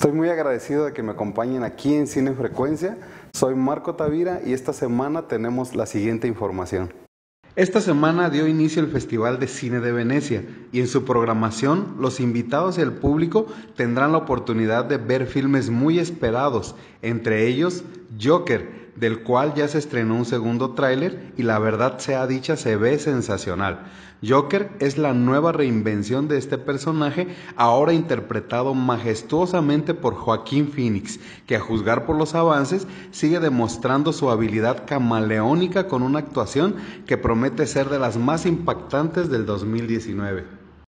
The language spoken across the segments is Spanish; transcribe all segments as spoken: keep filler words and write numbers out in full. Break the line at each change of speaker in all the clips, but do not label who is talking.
Estoy muy agradecido de que me acompañen aquí en Cine Frecuencia. Soy Marco Tavira y esta semana tenemos la siguiente información. Esta semana dio inicio el Festival de Cine de Venecia y en su programación los invitados y el público tendrán la oportunidad de ver filmes muy esperados, entre ellos Joker, del cual ya se estrenó un segundo tráiler y la verdad sea dicha se ve sensacional. Joker es la nueva reinvención de este personaje, ahora interpretado majestuosamente por Joaquín Phoenix, que a juzgar por los avances sigue demostrando su habilidad camaleónica con una actuación que promete ser de las más impactantes del dos mil diecinueve.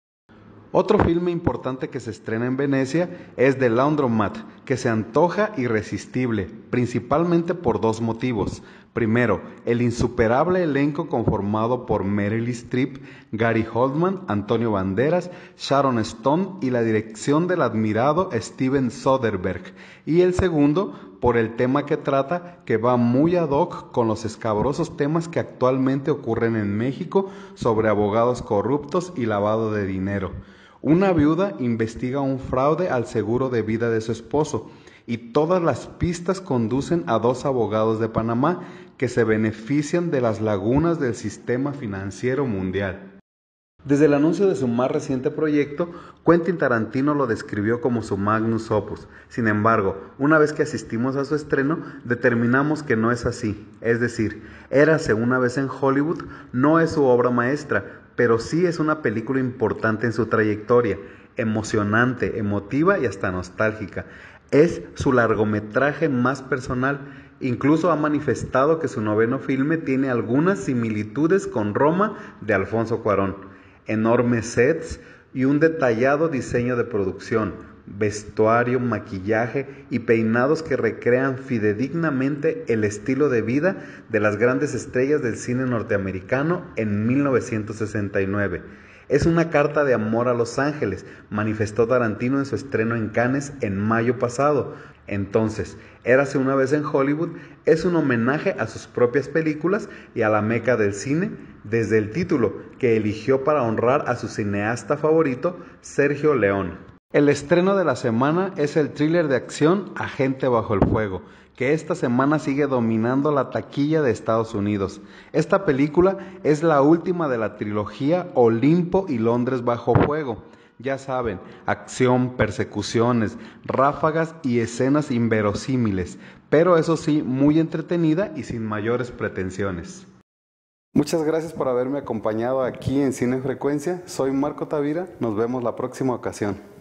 Otro filme importante que se estrena en Venecia es The Laundromat, que se antoja irresistible, principalmente por dos motivos. Primero, el insuperable elenco conformado por Meryl Streep, Gary Oldman, Antonio Banderas, Sharon Stone y la dirección del admirado Steven Soderbergh. Y el segundo, por el tema que trata, que va muy ad hoc con los escabrosos temas que actualmente ocurren en México sobre abogados corruptos y lavado de dinero. Una viuda investiga un fraude al seguro de vida de su esposo y todas las pistas conducen a dos abogados de Panamá que se benefician de las lagunas del sistema financiero mundial. Desde el anuncio de su más reciente proyecto, Quentin Tarantino lo describió como su magnus opus. Sin embargo, una vez que asistimos a su estreno, determinamos que no es así. Es decir, Érase una vez en Hollywood no es su obra maestra, pero sí es una película importante en su trayectoria, emocionante, emotiva y hasta nostálgica. Es su largometraje más personal. Incluso ha manifestado que su noveno filme tiene algunas similitudes con Roma de Alfonso Cuarón. Enormes sets y un detallado diseño de producción, vestuario, maquillaje y peinados que recrean fidedignamente el estilo de vida de las grandes estrellas del cine norteamericano en mil novecientos sesenta y nueve. Es una carta de amor a Los Ángeles, manifestó Tarantino en su estreno en Cannes en mayo pasado. Entonces, Érase una vez en Hollywood es un homenaje a sus propias películas y a la meca del cine, desde el título que eligió para honrar a su cineasta favorito, Sergio Leone. El estreno de la semana es el thriller de acción Agente bajo el fuego, que esta semana sigue dominando la taquilla de Estados Unidos. Esta película es la última de la trilogía Olimpo y Londres bajo fuego. Ya saben, acción, persecuciones, ráfagas y escenas inverosímiles, pero eso sí, muy entretenida y sin mayores pretensiones. Muchas gracias por haberme acompañado aquí en Cine Frecuencia. Soy Marco Tavira, nos vemos la próxima ocasión.